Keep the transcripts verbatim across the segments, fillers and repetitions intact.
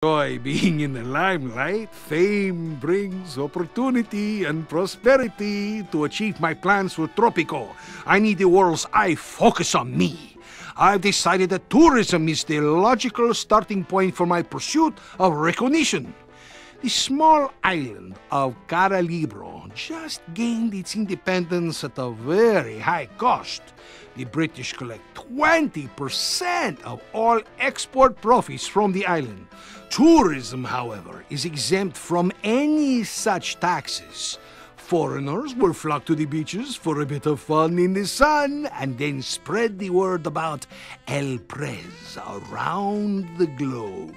Joy being in the limelight, fame brings opportunity and prosperity. To achieve my plans with Tropico, I need the world's eye focus on me. I've decided that tourism is the logical starting point for my pursuit of recognition. The small island of Caralibro just gained its independence at a very high cost. The British collect twenty percent of all export profits from the island. Tourism, however, is exempt from any such taxes. Foreigners will flock to the beaches for a bit of fun in the sun and then spread the word about El Prez around the globe.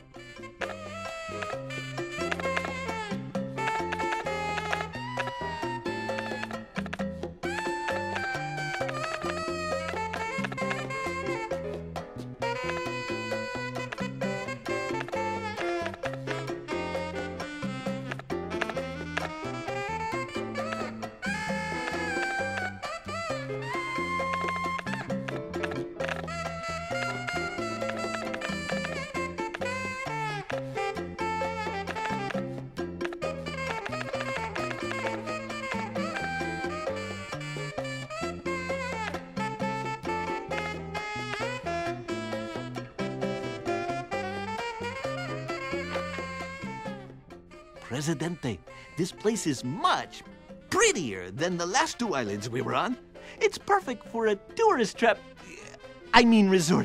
Presidente, this place is much prettier than the last two islands we were on. It's perfect for a tourist trap. I mean resort.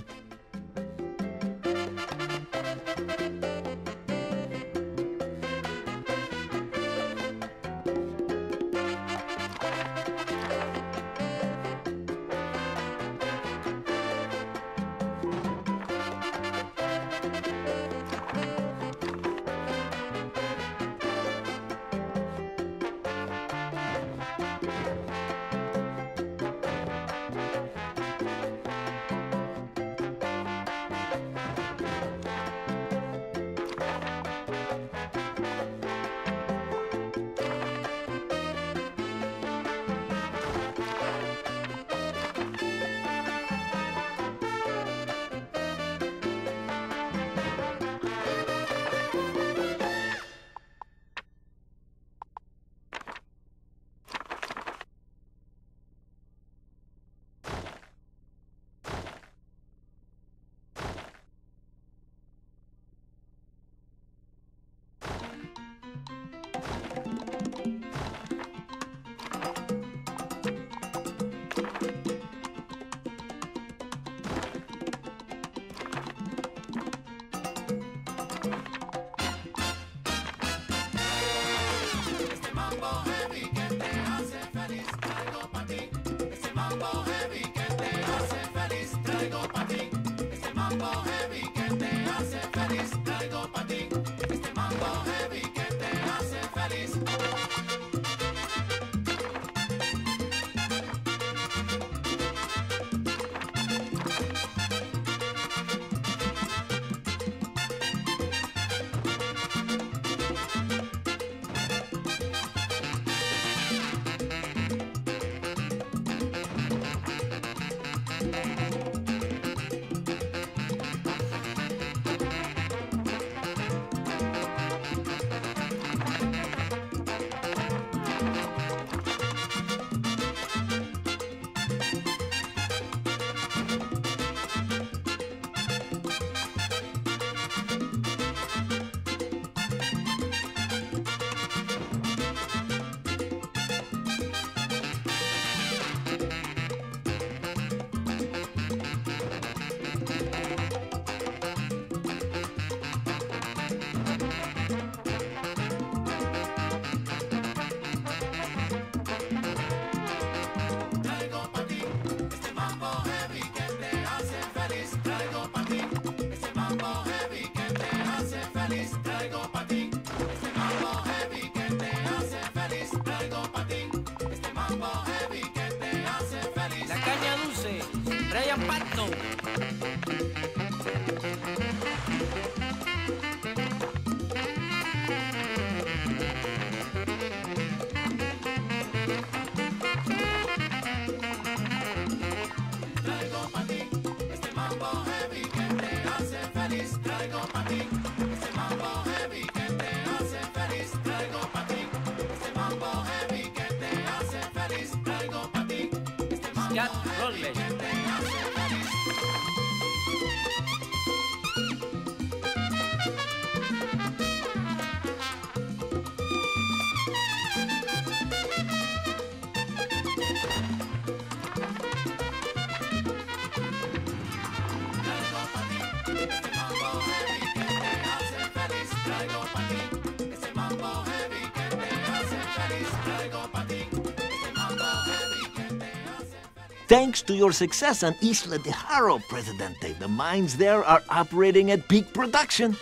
Thanks to your success on Isla de Haro, Presidente, the mines there are operating at peak production.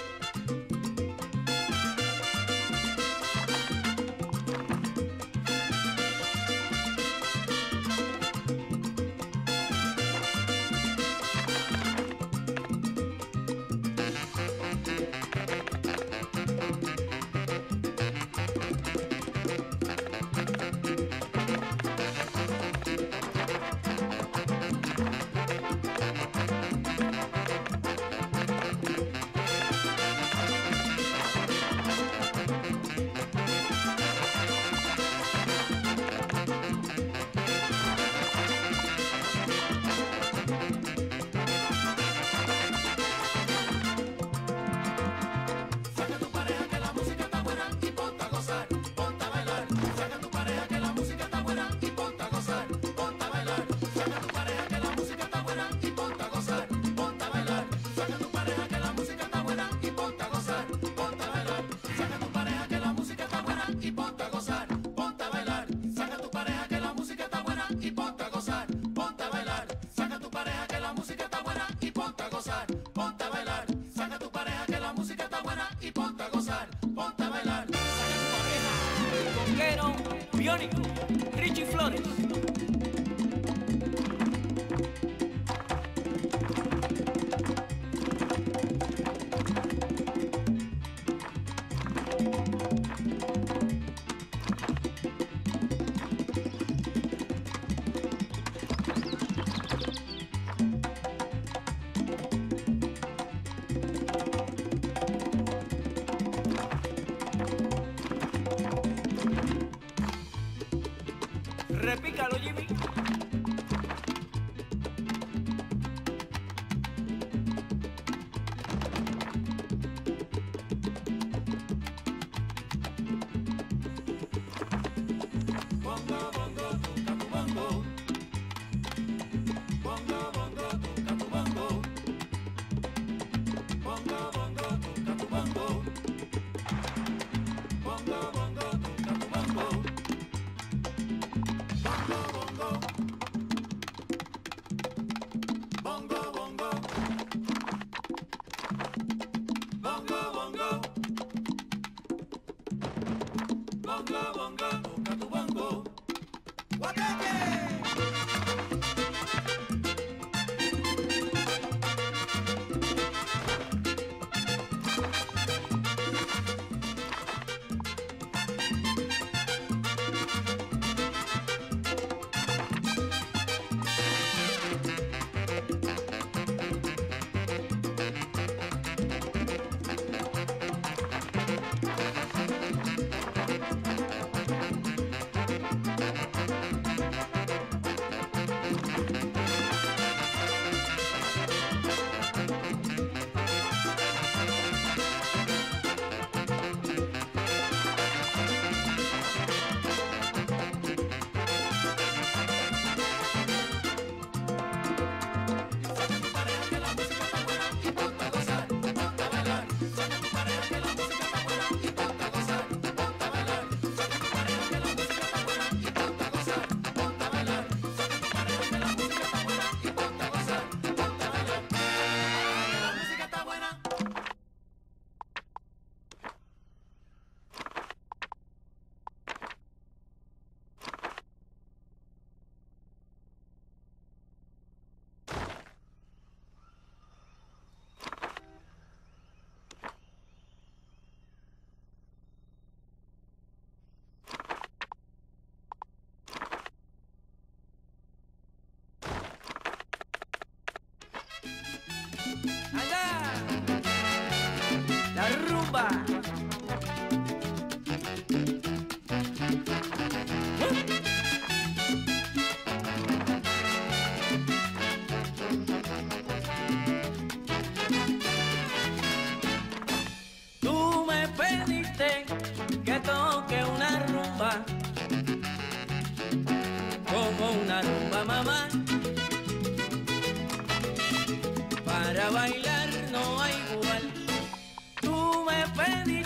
Biónico, Richie Flores. Repícalo, Jimmy. Bongo, bongo, toca tu bongo. Bongo, bongo, toca tu bongo. Bongo, bongo, toca tu bongo. Bongo, bongo, toca tu bongo. Bongo, bongo. Bongo, bongo. Bongo, bongo, toca tu bongo. ¡Guateque! La rumba. Tú me pediste que toque una rumba, como una rumba, mamá. Para bailar no hay igual. Tú me pediste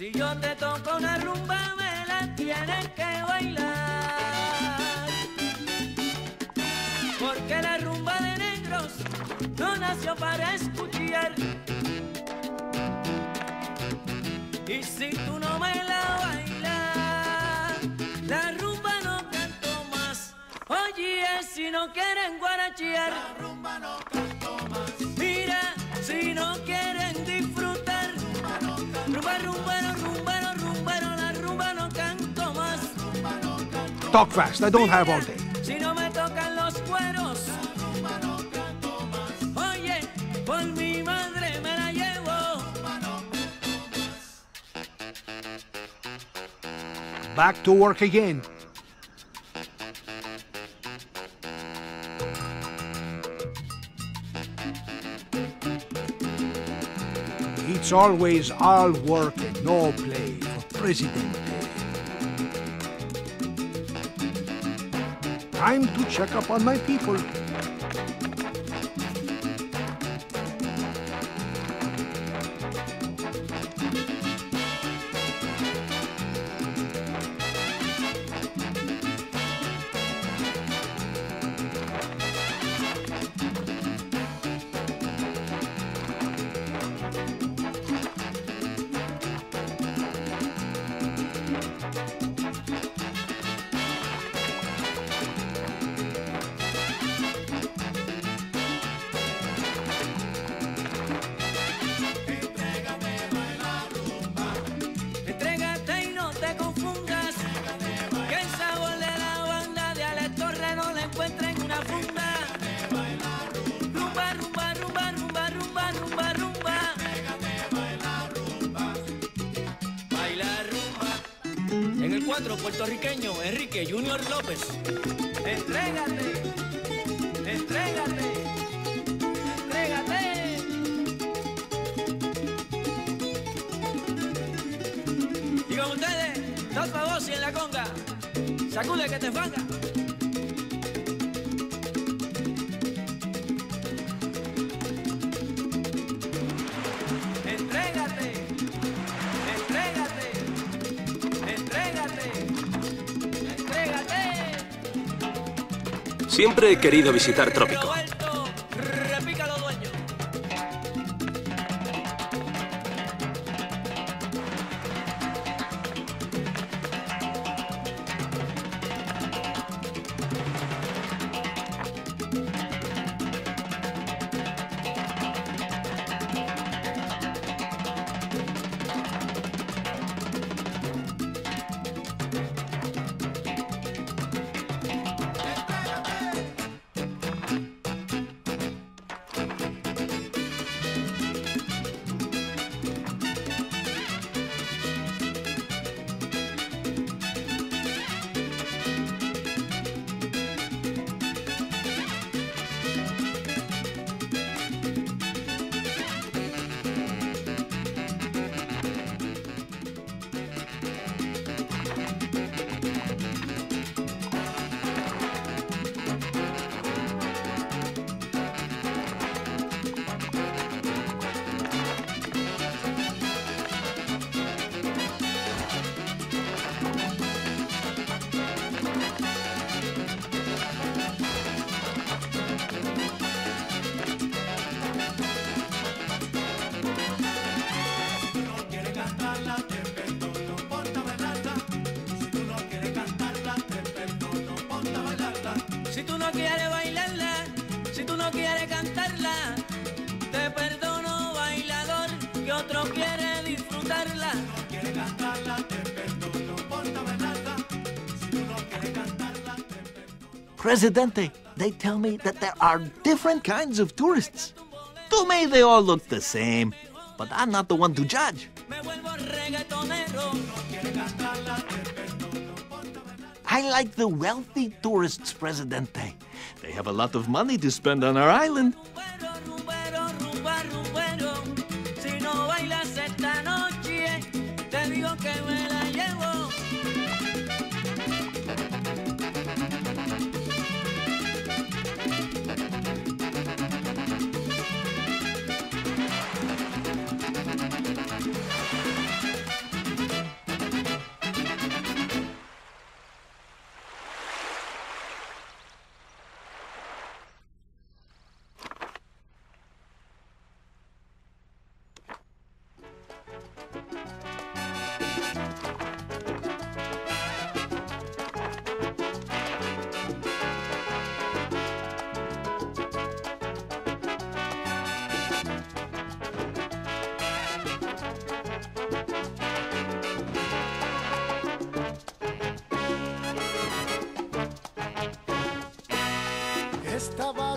Si yo te toco una rumba, me la tienes que bailar. Porque la rumba de negros no nació para escuchar. Y si tú no me la bailas, la rumba no canto más. Oye, si no quieren guarachear, la rumba no canto más. Mira, si no quieren disfrutar, rumba, rumba, no, rumba, no, rumba, no, la rumba no canto más. Talk fast, I don't have all day. Si no me tocan los cueros, oye, por mi madre me la llevo. Back to work again. It's always all work and no play for Presidente. Time to check up on my people. Puertorriqueño Enrique Junior López. Entrégate, entrégate, entrégate. Y con ustedes, dos favos y en la conga. Sacude que te fanga. Siempre he querido visitar Trópico. Presidente, they tell me that there are different kinds of tourists. To me, they all look the same, but I'm not the one to judge. I like the wealthy tourists, Presidente. They have a lot of money to spend on our island.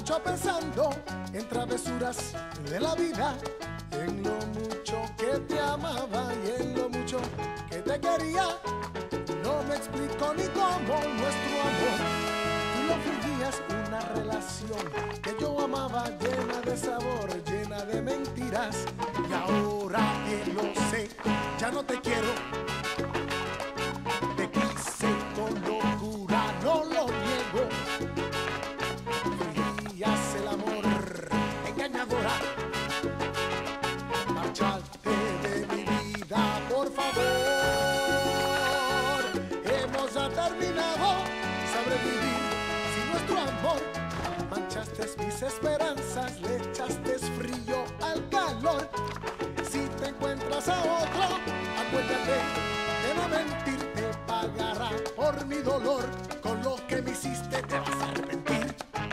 mucho pensando en travesuras de la vida, en lo mucho que te amaba y en lo mucho que te quería. No me explico ni cómo nuestro amor tú lo fingías, una relación que yo amaba llena de sabor, llena de mentiras. Y ahora que lo sé, ya no te quiero. Te quise con locura, no lo niego. Fingías el amor, engañadora. Márchate de mi vida, por favor. Hemos ya terminado, sabré vivir sin nuestro amor. Manchaste mis esperanzas, le echaste frío al calor. Si te encuentras a otro, acuérdate de no mentir. Te pagará por mi dolor, con lo que me hiciste te vas a arrepentir.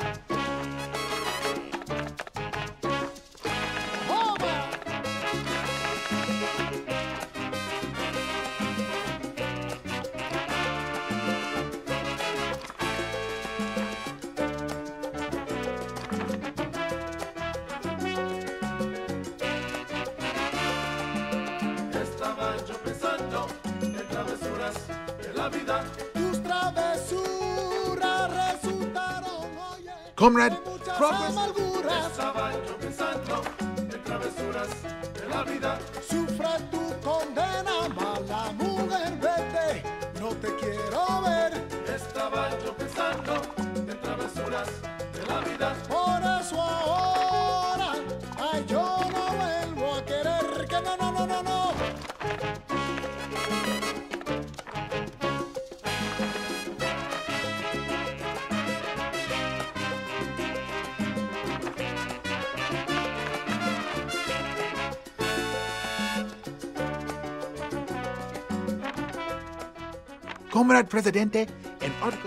Tus travesuras resultaron, oye, Comrade, muchas progress. amarguras. Estaba yo pensando en travesuras de la vida. Sufre tu condena, mala mujer, vete, no te quiero ver. Estaba yo pensando en travesuras de la vida. Por eso ahora, ay, yo no vuelvo a querer, que no, no, no, no, no. Comrade Presidente, en artículo.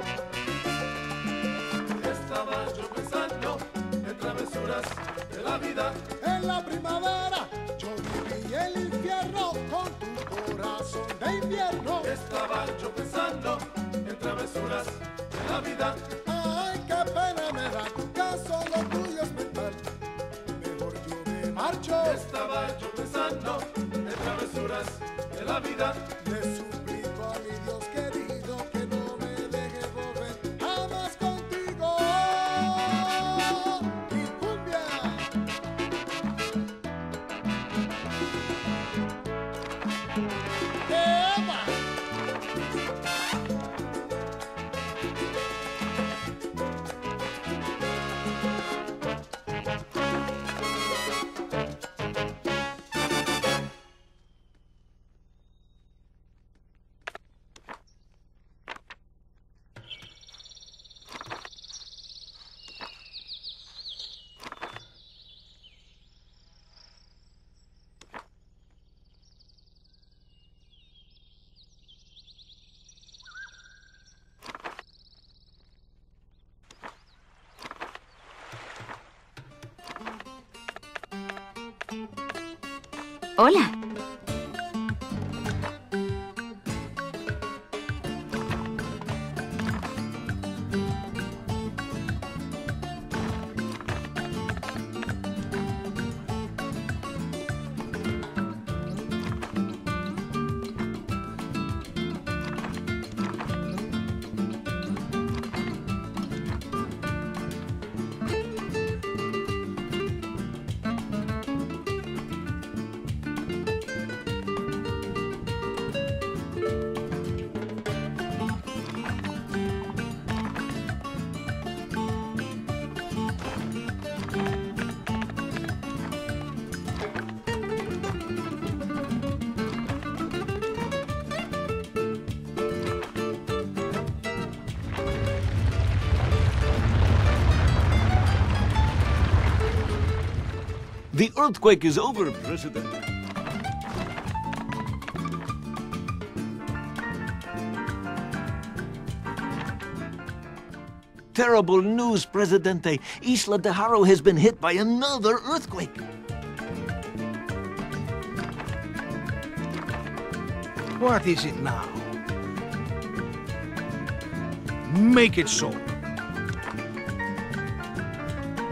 Estaba yo pensando en travesuras de la vida. En la primavera yo viví el infierno con tu corazón de invierno. Estaba yo pensando en travesuras de la vida. Ay, qué pena me da tu caso, lo tuyo es mental. Mejor yo me marcho. Estaba yo pensando en travesuras de la vida. Le suplico a mi Dios querido que no me deje volver jamás contigo. Y cumbia. ¡Eva! Hola. The earthquake is over, President. Terrible news, Presidente. Isla de Haro has been hit by another earthquake. What is it now? Make it so.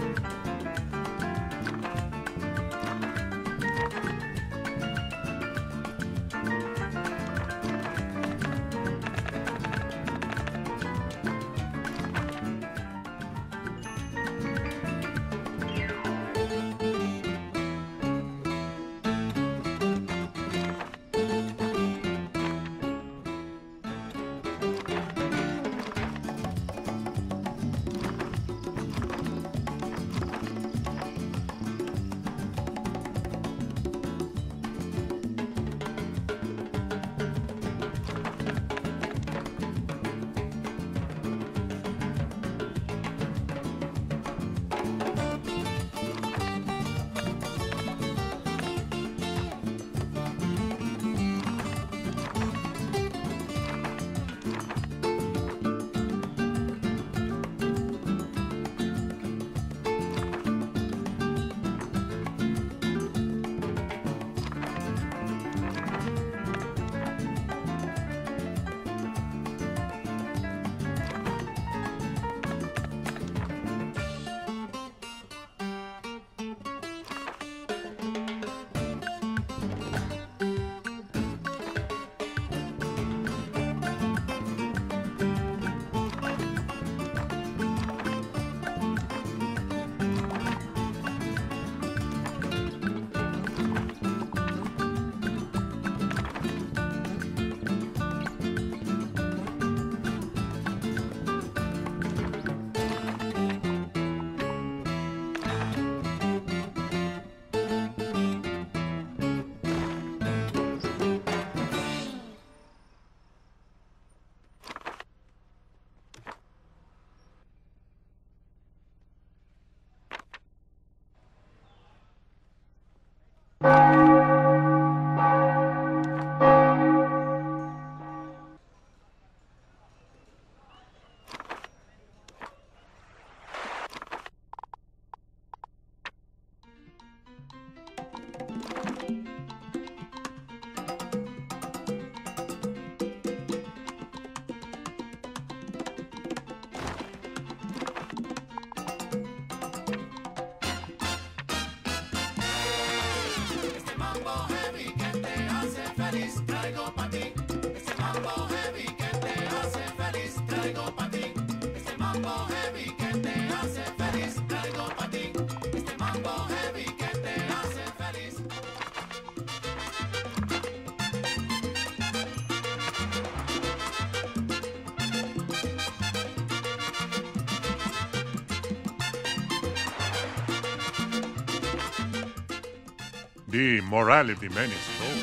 The morality man is low.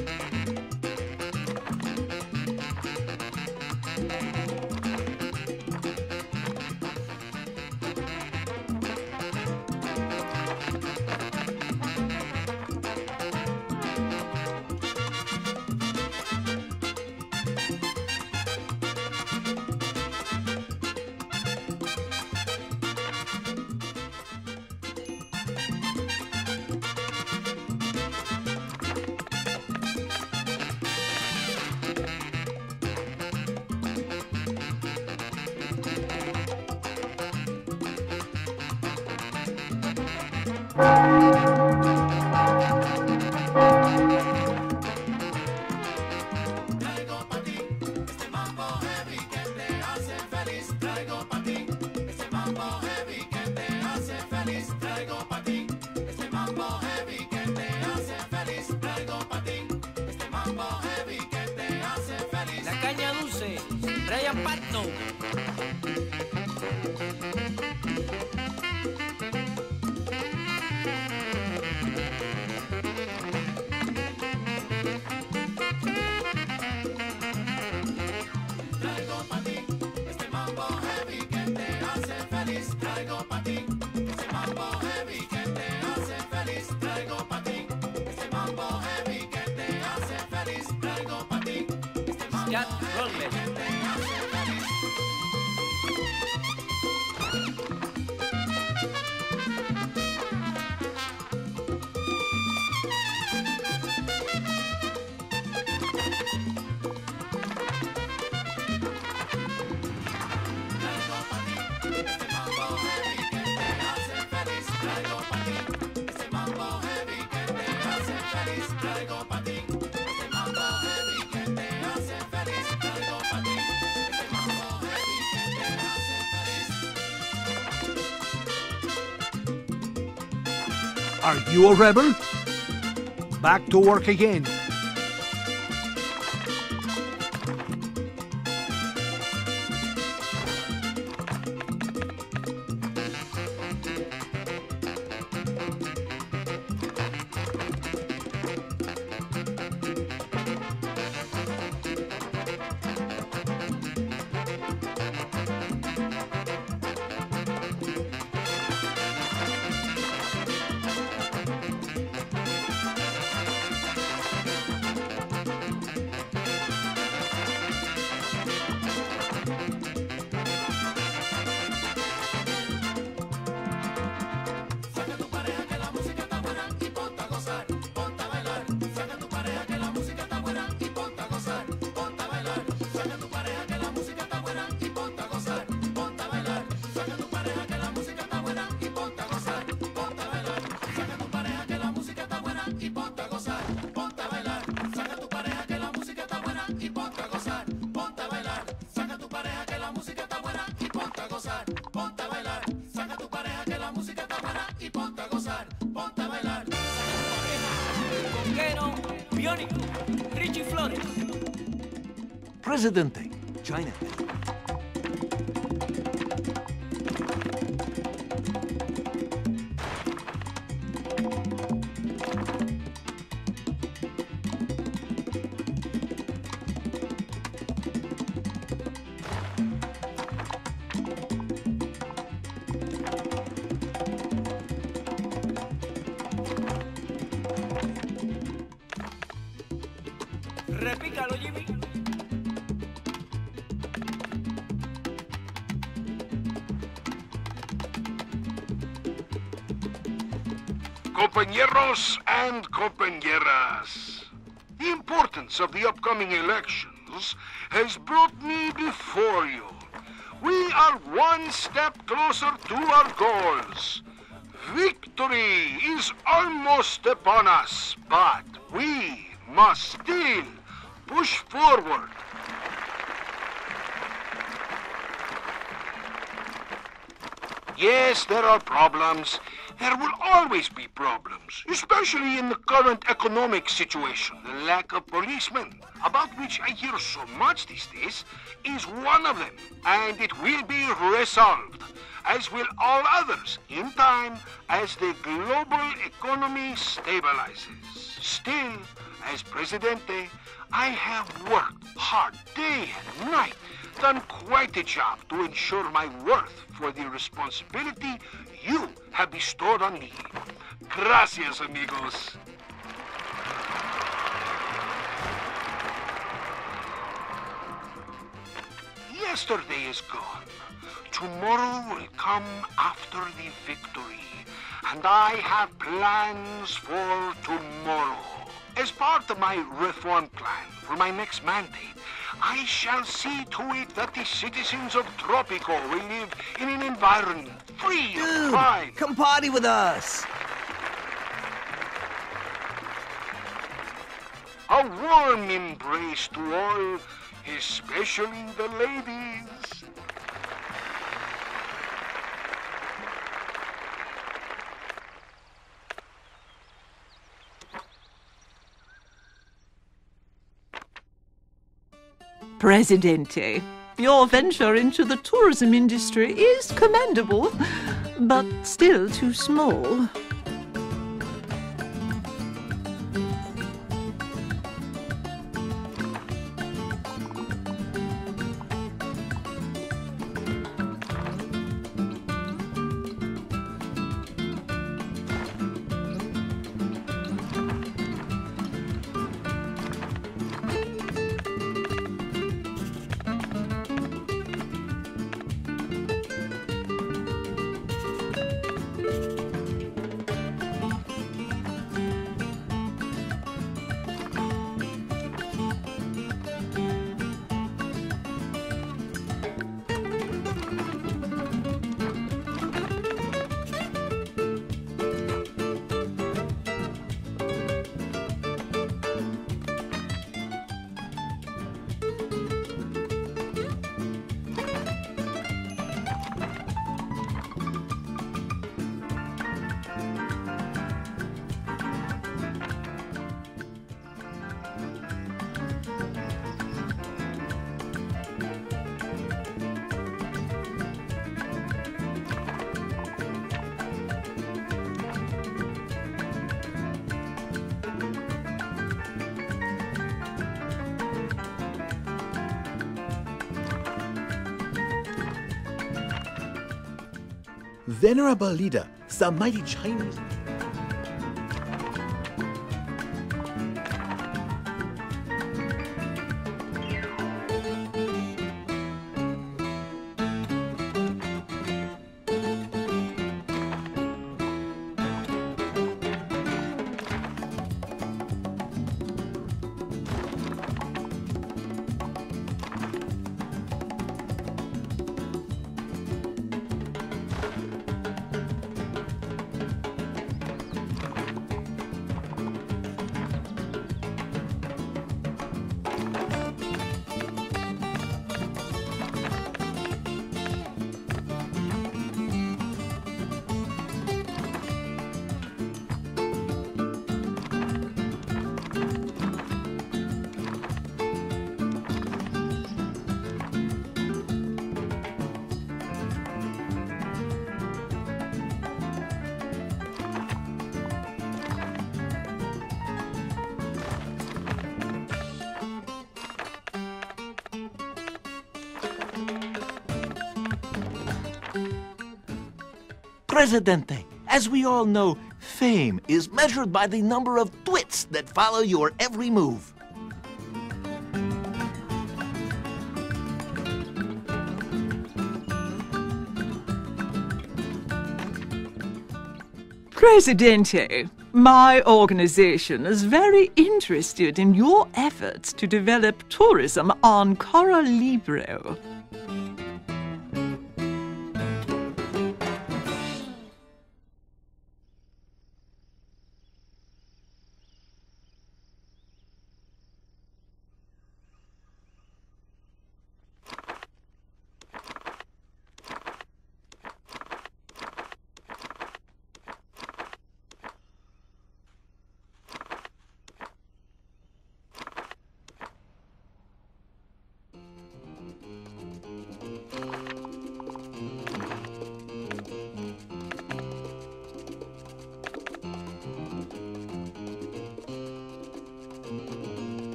Brian Patton. Traigo pa' ti este mambo heavy que te hace feliz. Traigo pa' ti este mambo heavy que te hace feliz. Traigo pa' ti este mambo heavy que te hace feliz. Traigo pa' ti este mambo Jack heavy Roller. que te hace feliz. Are you a rebel? Back to work again. Biónico, Richie Flores. Presidente, China. Repícalo, Jimmy. Compañeros and compañeras, the importance of the upcoming elections has brought me before you. We are one step closer to our goals. Victory is almost upon us, but we must still push forward. Yes, there are problems. There will always be problems, especially in the current economic situation. The lack of policemen, about which I hear so much these days, is one of them, and it will be resolved. as will all others in time as the global economy stabilizes. Still, as Presidente, I have worked hard day and night, done quite a job to ensure my worth for the responsibility you have bestowed on me. Gracias, amigos. Yesterday is gone. Tomorrow will come after the victory, and I have plans for tomorrow. As part of my reform plan for my next mandate, I shall see to it that the citizens of Tropico will live in an environment free of Dude, crime. come party with us. A warm embrace to all, especially the ladies. Presidente, your venture into the tourism industry is commendable, but still too small. Venerable leader, some mighty Chinese... Presidente, as we all know, fame is measured by the number of twits that follow your every move. Presidente, my organization is very interested in your efforts to develop tourism on Coral Libro.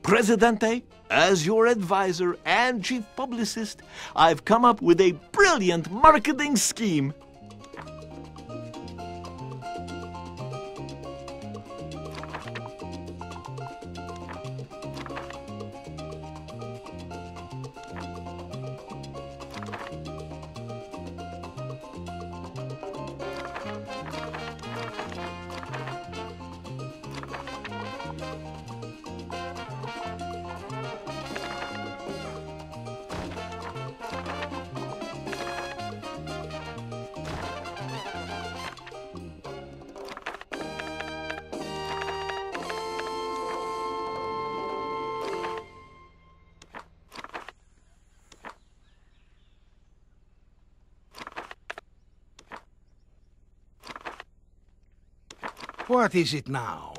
Presidente, as your advisor and chief publicist, I've come up with a brilliant marketing scheme. What is it now?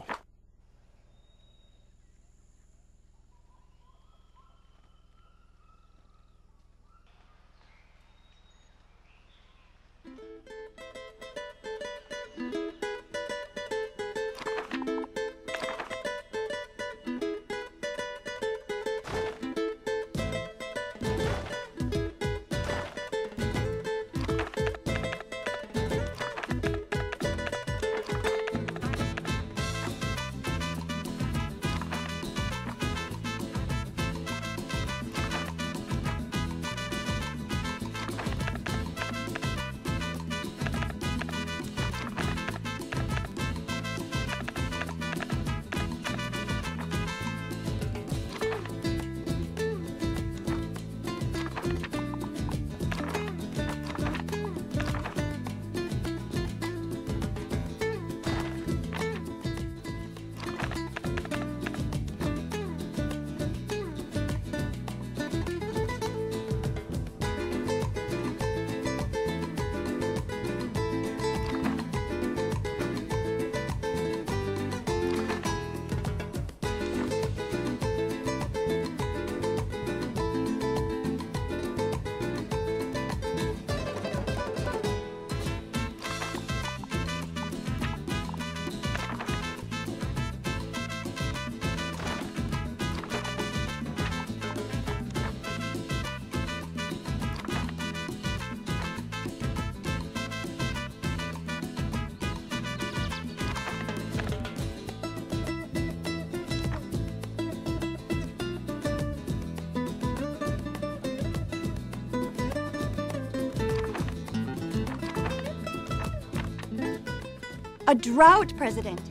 A drought, Presidente.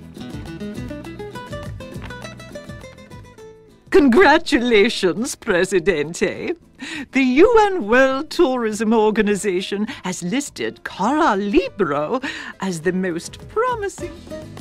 Congratulations, Presidente. The U N World Tourism Organization has listed Cara Libro as the most promising.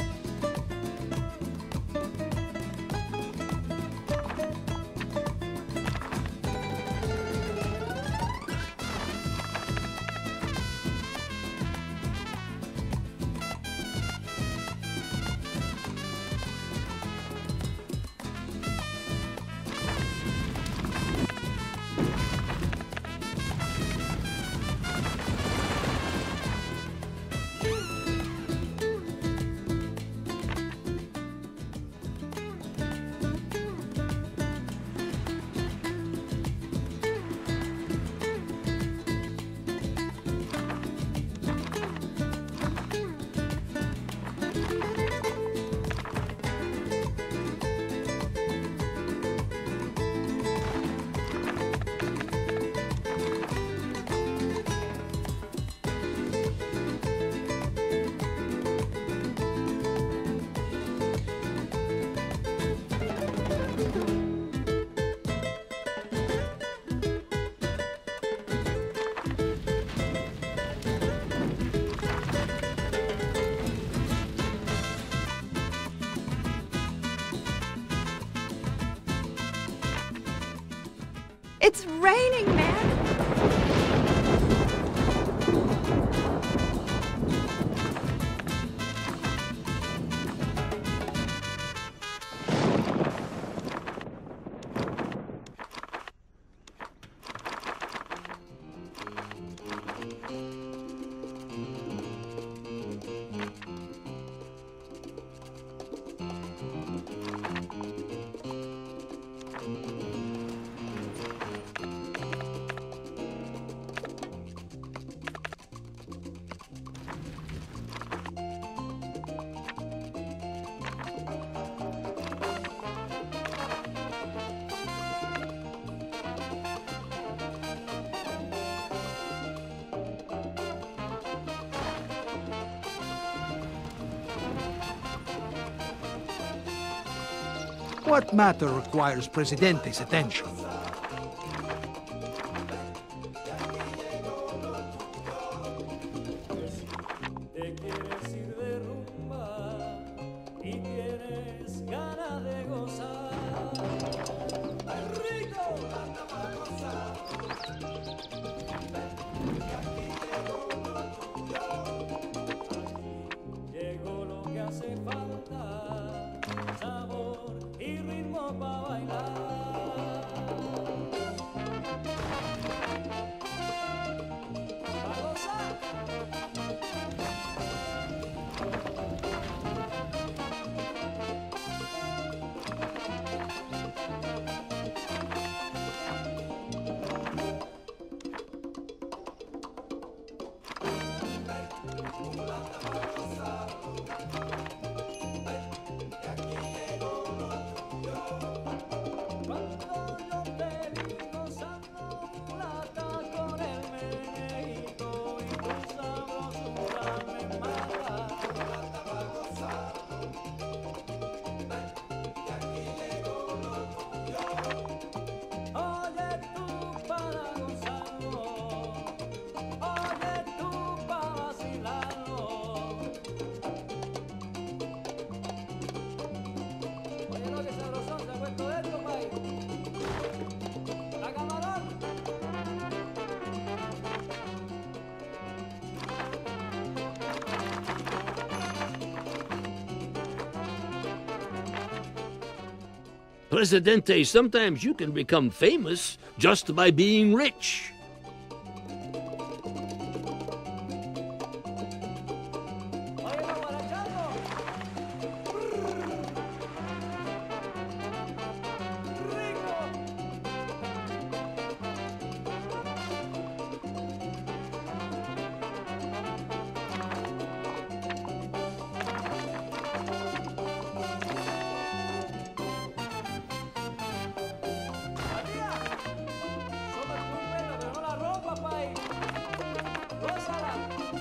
It's raining, man. What matter requires Presidente's attention? Te quieres ir de rumba y tienes ganas de gozar. ¡Ay, rico! ¡Anda para gozar! Llegó lo que hace falta, sabor y ritmo para bailar. ¡Para gozar! Cuando yo te vi gozando mulata con el meneíto y tu sabrosura me mata. Mulata para gozar. Y aquí llegó lo tuyo. Oye tú para gozarlo. Oye tú para vacilarlo. Oye lo que sabrosón se ha puesto esto, país. La camarón. Presidente, sometimes you can become famous just by being rich. Oye lo guarachando. Rico. María, solo tu pelo, pero no la ropa, país. Gózala.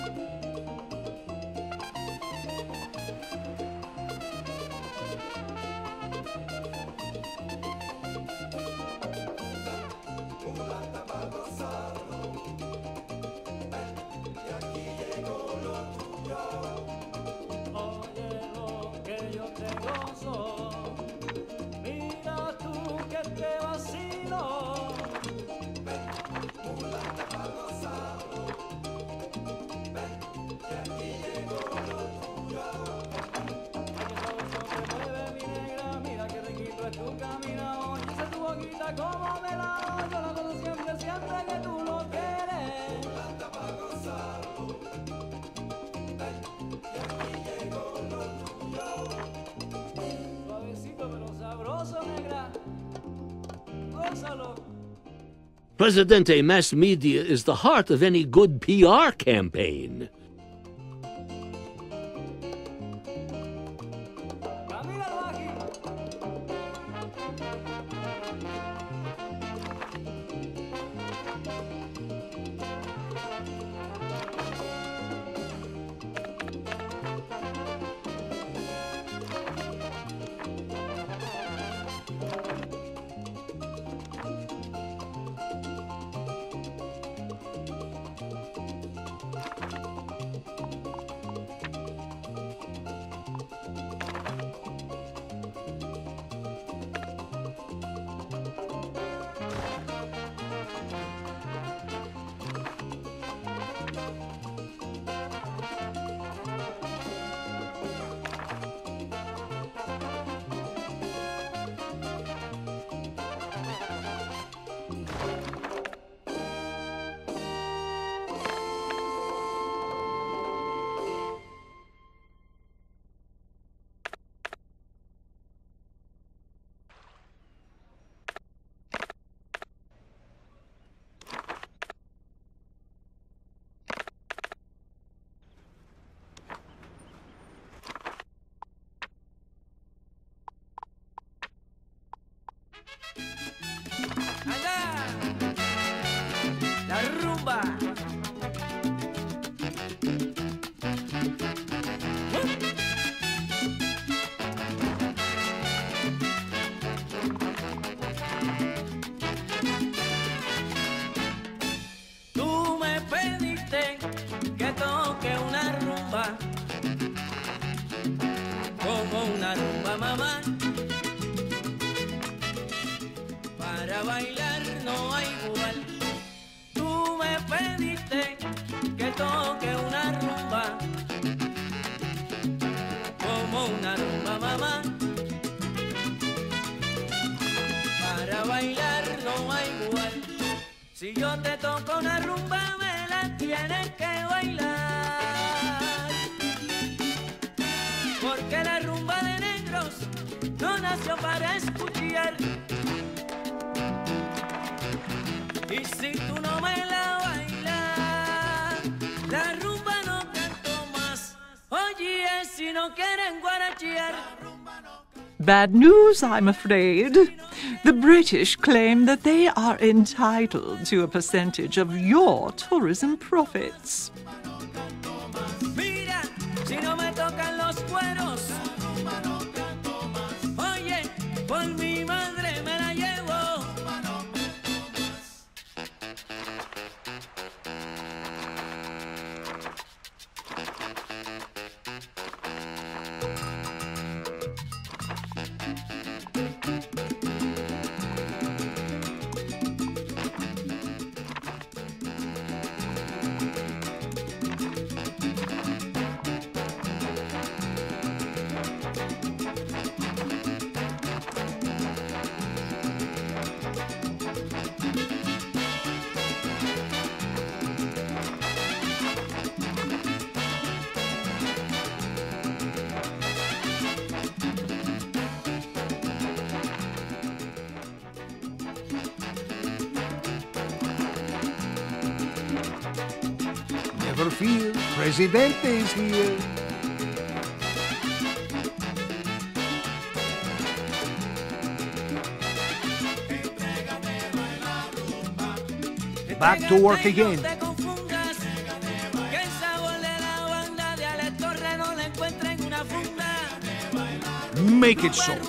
Oye lo que yo te gozo, mira tú que te vacilo. Ven, mulata para gozarlo. Ven, que aquí llegó lo tuyo. Ay, que sabroso te mueve mi negra, mira qué riquito es tu camino. Oye, esa tu boquita como me la yo la gozo siempre, siempre que tú lo quieres. Mulata para gozarlo. Suavecito pero sabroso, negra. Gózalo. Presidente, mass media is the heart of any good P R campaign. Camínalo aquí. una rumba, mamá. Para bailar no hay igual. Si yo te toco una rumba, me la tienes que bailar. Porque la rumba de negros no nació para escuchar. Y si tú no me la bailas, la rumba no canto más. Oye, si no quieren guarachear. Bad news, I'm afraid. The British claim that they are entitled to a percentage of your tourism profits. Mira, si no me tocan los cueros, oye, por mi madre me la llevo. Never fear, Presidente is here. Back to work again. Make it so.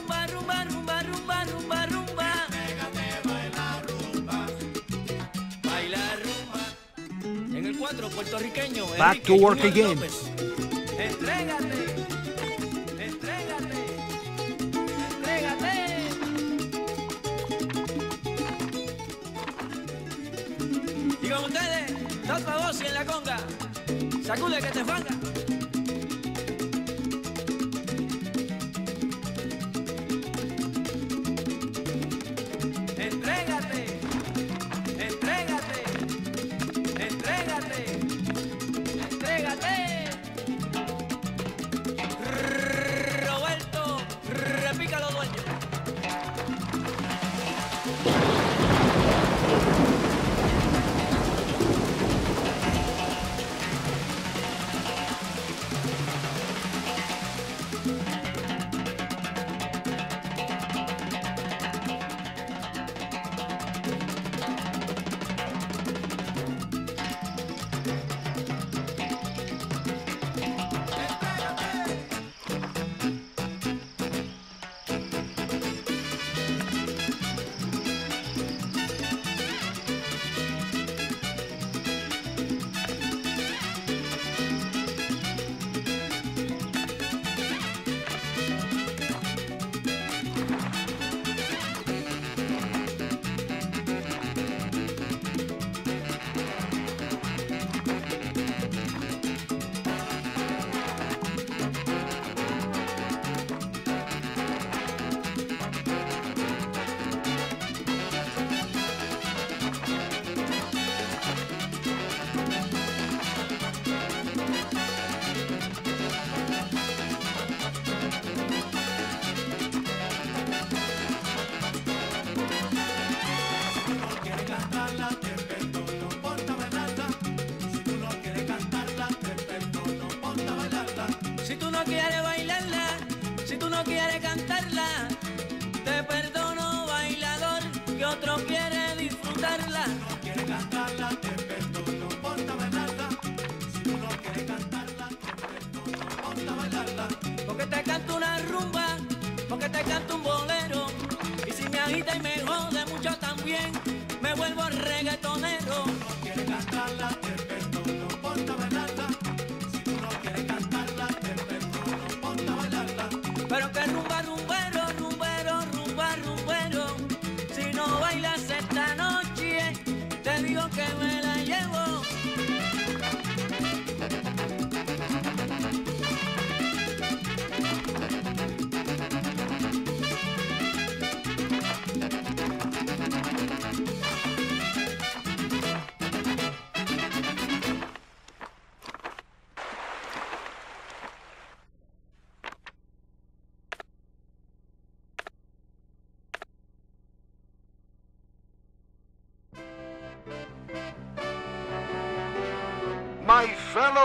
Back to work again. Entrégate, entrégate, entrégate. Y con ustedes, dos pavos y en la conga. Sacude que te fanga. Entrégate, entrégate, entrégate. Entrégate. Roberto, repica los dueños.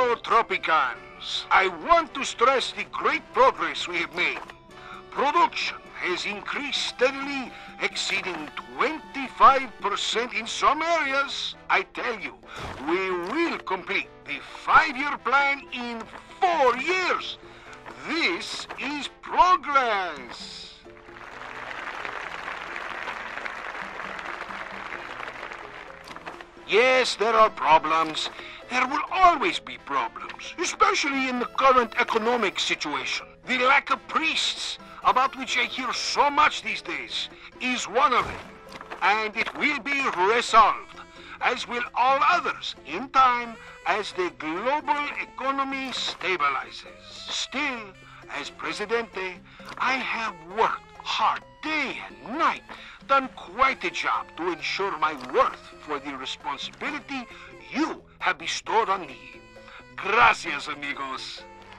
Fellow Tropicans, I want to stress the great progress we have made. Production has increased steadily, exceeding twenty-five percent in some areas. I tell you, we will complete the five-year plan in four years. This is progress. Yes, there are problems. There will always be problems, especially in the current economic situation. The lack of priests, about which I hear so much these days, is one of them. And it will be resolved, as will all others, in time as the global economy stabilizes. Still, as Presidente, I have worked hard day and night, done quite a job to ensure my worth for the responsibility you have bestowed on me. Gracias, amigos.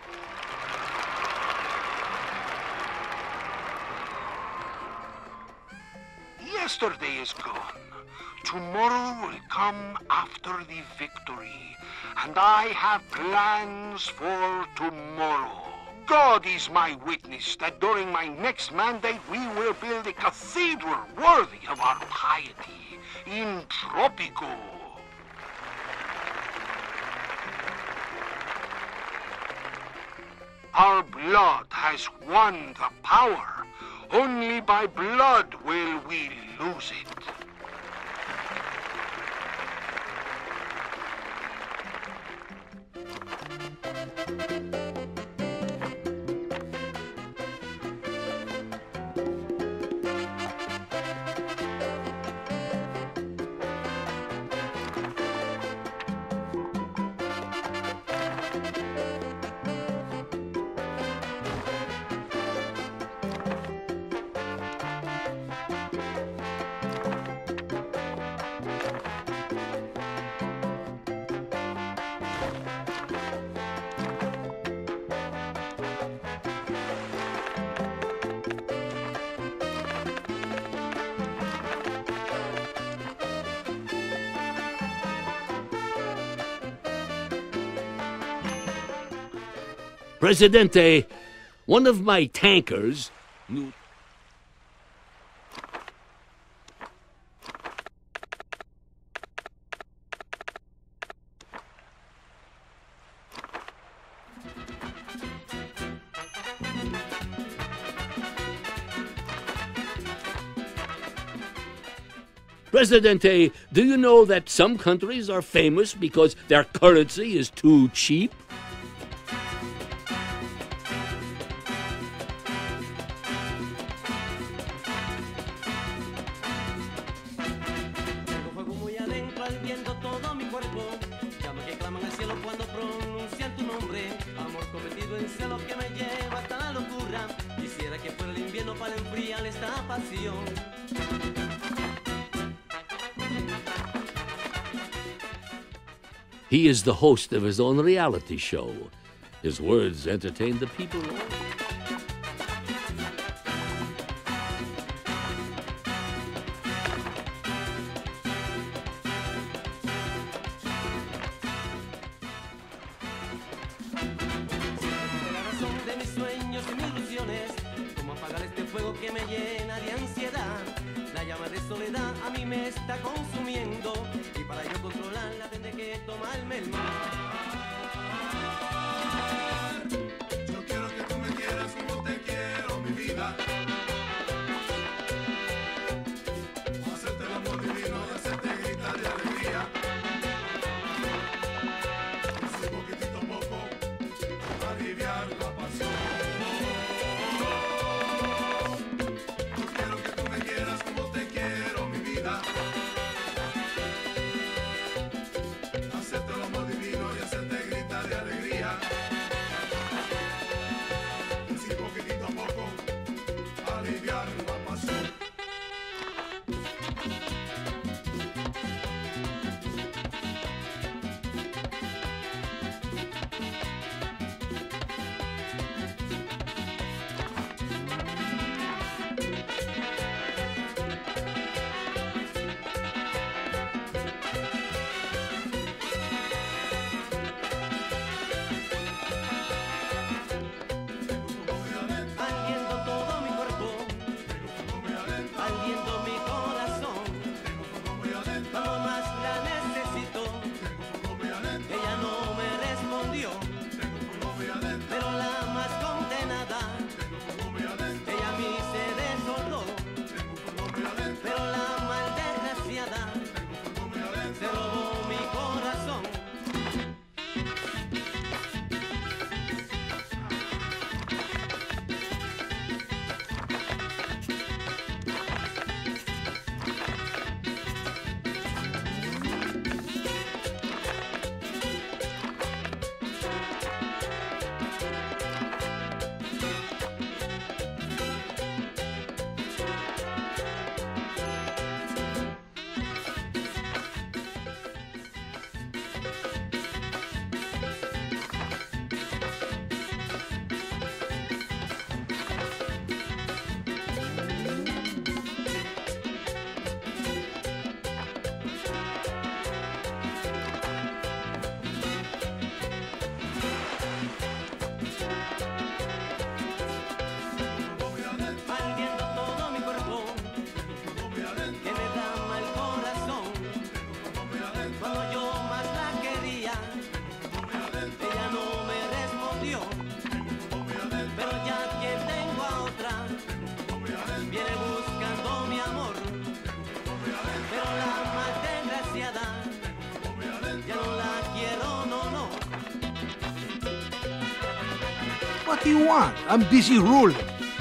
Yesterday is gone. Tomorrow will come after the victory, and I have plans for tomorrow. God is my witness that during my next mandate we will build a cathedral worthy of our piety in Tropico. Our blood has won the power. Only by blood will we lose it. Presidente, one of my tankers... Presidente, do you know that some countries are famous because their currency is too cheap? He is the host of his own reality show. His words entertain the people. What do you want? I'm busy ruling.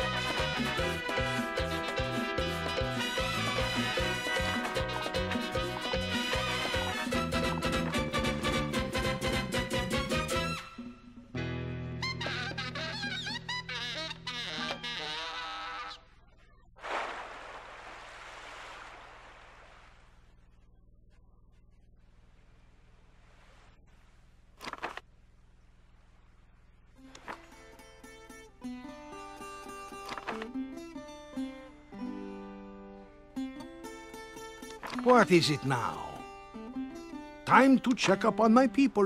What is it now? Time to check up on my people.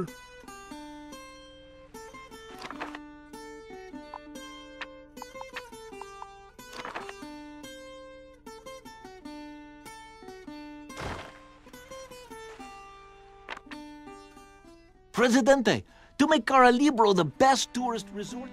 Presidente, to make Caralibro the best tourist resort,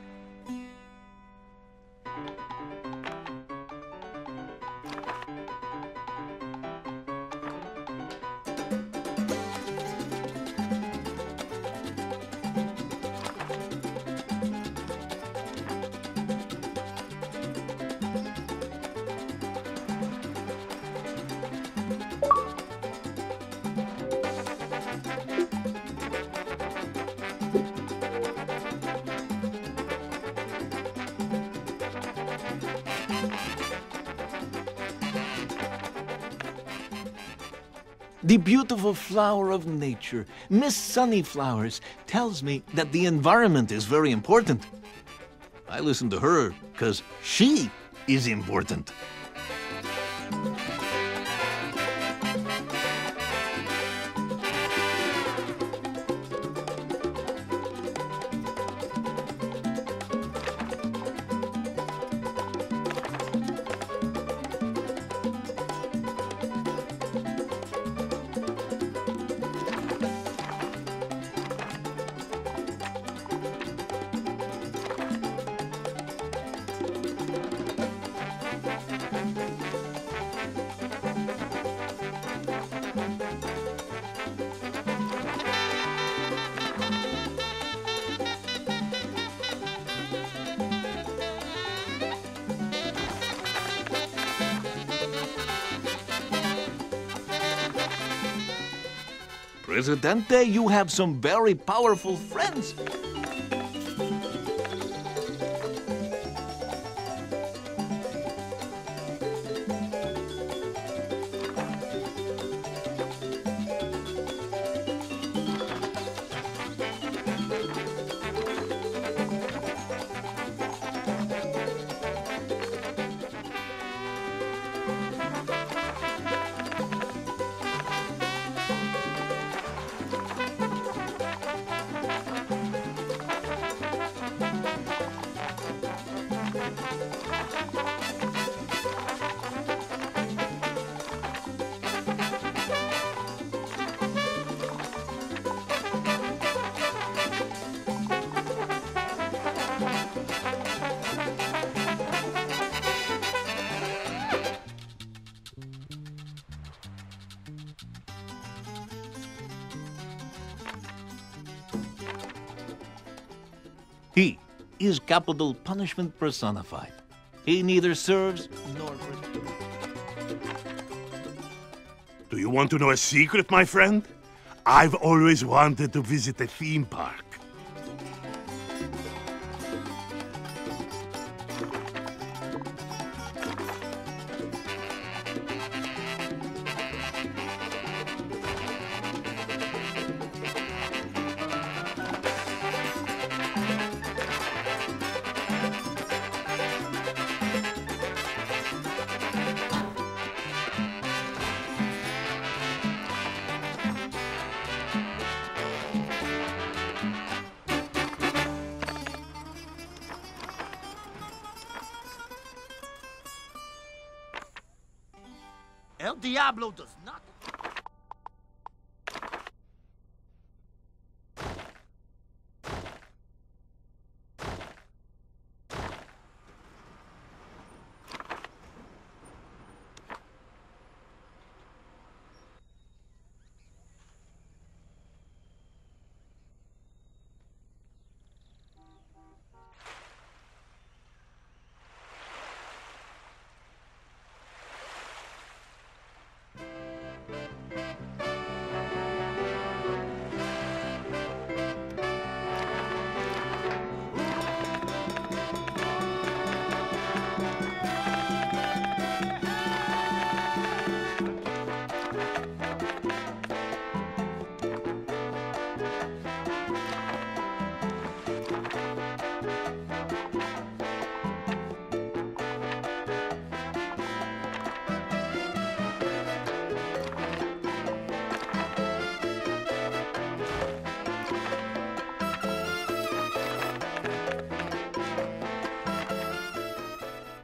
the beautiful flower of nature, Miss Sunnyflowers, tells me that the environment is very important. I listen to her because she is important. Presidente, you have some very powerful friends. He is capital punishment personified. He neither serves nor pursues. Do you want to know a secret, my friend? I've always wanted to visit a theme park. El Diablo does not.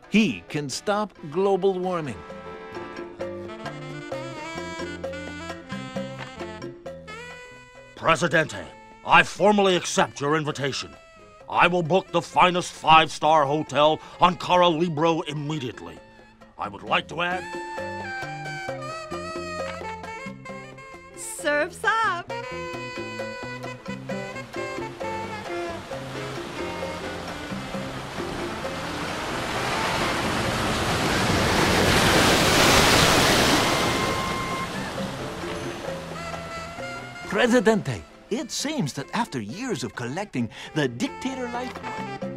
He can stop global warming. Presidente, I formally accept your invitation. I will book the finest five-star hotel on Cara Libro immediately. I would like to add... Surf's up. Presidente, it seems that after years of collecting, the dictator life...